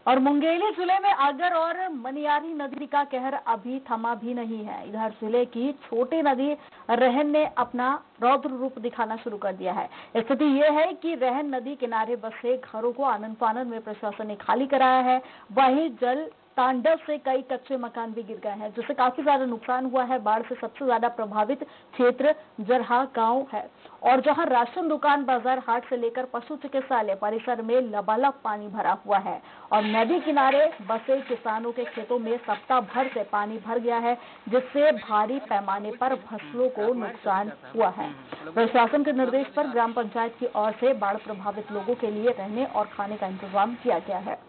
और मुंगेली जिले में अगर और मनियारी नदी का कहर अभी थमा भी नहीं है। इधर जिले की छोटी नदी रहन ने अपना रौद्र रूप दिखाना शुरू कर दिया है। स्थिति ये है कि रहन नदी किनारे बसे घरों को आनन फानन में प्रशासन ने खाली कराया है। वहीं जल तांडव से कई कच्चे मकान भी गिर गए हैं, जिससे काफी ज्यादा नुकसान हुआ है। बाढ़ से सबसे ज्यादा प्रभावित क्षेत्र जरहा गांव है और जहां राशन दुकान, बाजार, हाट से लेकर पशु चिकित्सालय परिसर में लबालब पानी भरा हुआ है और नदी किनारे बसे किसानों के खेतों में सप्ताह भर से पानी भर गया है, जिससे भारी पैमाने पर फसलों को नुकसान हुआ है। प्रशासन के निर्देश पर ग्राम पंचायत की ओर से बाढ़ प्रभावित लोगों के लिए रहने और खाने का इंतजाम किया गया है।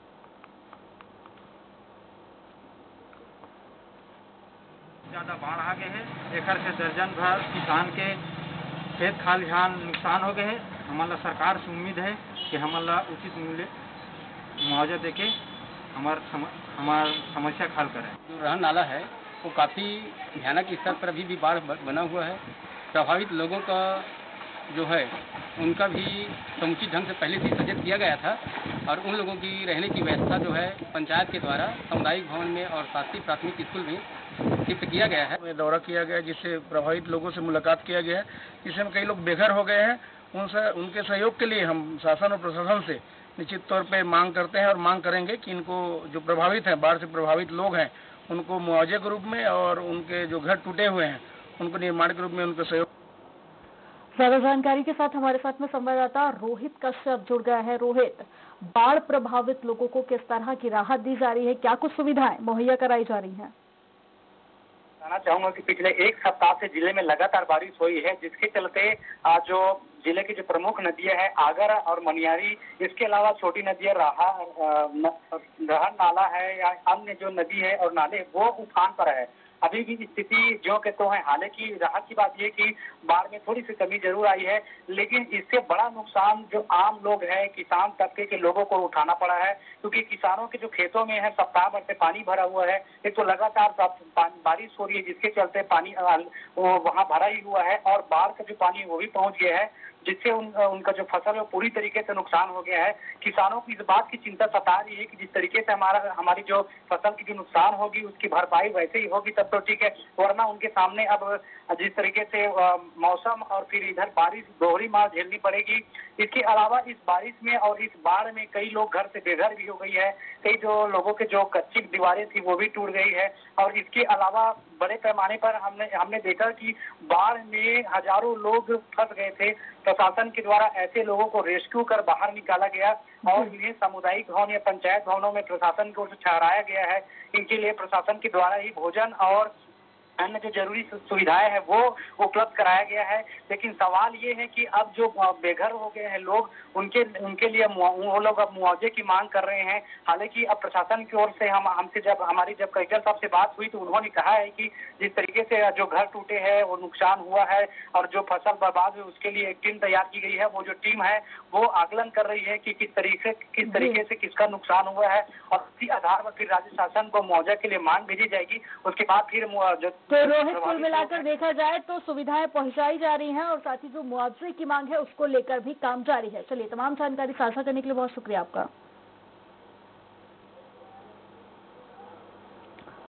ज्यादा बाढ़ आ गए हैं, एकड़ से दर्जन भर किसान के खेत खालिहान नुकसान हो गए हैं। हमारा सरकार से उम्मीद है कि हमारा उचित मूल्य मुआवजा देके हमार समस्या हल करें। जो रहन नाला है वो काफ़ी भयानक स्तर पर अभी भी बाढ़ बना हुआ है। प्रभावित लोगों का जो है उनका भी समुचित ढंग से पहले से सजग किया गया था और उन लोगों की रहने की व्यवस्था जो है पंचायत के द्वारा सामुदायिक भवन में और शासकीय प्राथमिक स्कूल में शिफ्ट किया गया है। दौरा किया गया जिससे प्रभावित लोगों से मुलाकात किया गया है, जिसमें कई लोग बेघर हो गए हैं। उनके सहयोग के लिए हम शासन और प्रशासन से निश्चित तौर पे मांग करते हैं और मांग करेंगे कि इनको जो प्रभावित हैं, बाढ़ से प्रभावित लोग हैं, उनको मुआवजे के रूप में और उनके जो घर टूटे हुए हैं उनको निर्माण के रूप में उनका सहयोग। ज्यादा जानकारी के साथ हमारे साथ में संवाददाता रोहित कश्यप जुड़ गया है। रोहित, बाढ़ प्रभावित लोगों को किस तरह की राहत दी जा रही है, क्या कुछ सुविधाएं मुहैया कराई जा रही हैं? बताना चाहूंगा कि पिछले एक सप्ताह से जिले में लगातार बारिश हुई है, जिसके चलते जो जिले की जो प्रमुख नदियां हैं आगर और मनियारी, इसके अलावा छोटी नदियां रहन नाला है या अन्य जो नदी है और नाले वो उफान पर है। अभी भी स्थिति जो के तो है। हालांकि राहत की बात यह कि बाढ़ में थोड़ी सी कमी जरूर आई है, लेकिन इससे बड़ा नुकसान जो आम लोग हैं, किसान तबके के लोगों को उठाना पड़ा है, क्योंकि किसानों के जो खेतों में है सप्ताह भर से पानी भरा हुआ है। एक तो लगातार बारिश हो रही है, जिसके चलते पानी वो वहां भरा ही हुआ है और बाढ़ का जो पानी वो भी पहुंच गया है, जिससे उनका जो फसल है पूरी तरीके से नुकसान हो गया है। किसानों की इस बात की चिंता सता रही है कि जिस तरीके से हमारी जो फसल की जो नुकसान होगी उसकी भरपाई वैसे ही होगी तब तो ठीक है, वरना उनके सामने अब जिस तरीके से मौसम और फिर इधर बारिश दोहरी मार झेलनी पड़ेगी। इसके अलावा इस बारिश में और इस बाढ़ में कई लोग घर से बेघर भी हो गई है, कई जो लोगों के जो कच्ची दीवारें थी वो भी टूट गई है। और इसके अलावा बड़े पैमाने पर हमने देखा कि बाढ़ में हजारों लोग फंस गए थे। प्रशासन के द्वारा ऐसे लोगों को रेस्क्यू कर बाहर निकाला गया और इन्हें सामुदायिक भवन या पंचायत भवनों में प्रशासन की ओर से ठहराया गया है। इनके लिए प्रशासन के द्वारा ही भोजन और अन्य जो जरूरी सुविधाएं हैं वो उपलब्ध कराया गया है। लेकिन सवाल ये है कि अब जो बेघर हो गए हैं लोग, उनके लिए वो लोग अब मुआवजे की मांग कर रहे हैं। हालांकि अब प्रशासन की ओर से हमसे हमारी जब कलेक्टर साहब से बात हुई तो उन्होंने कहा है कि जिस तरीके से जो घर टूटे हैं वो नुकसान हुआ है और जो फसल बर्बाद हुई उसके लिए एक टीम तैयार की गई है। वो जो टीम है वो आकलन कर रही है कि किस तरीके से किसका नुकसान हुआ है और इसी आधार पर फिर राज्य शासन को मुआवजा के लिए मांग भेजी जाएगी। उसके बाद फिर तो रोहित, कुल मिलाकर देखा जाए तो सुविधाएं पहुंचाई जा रही हैं और साथ ही जो मुआवजे की मांग है उसको लेकर भी काम जारी है। चलिए, तमाम जानकारी साझा करने के लिए बहुत शुक्रिया आपका।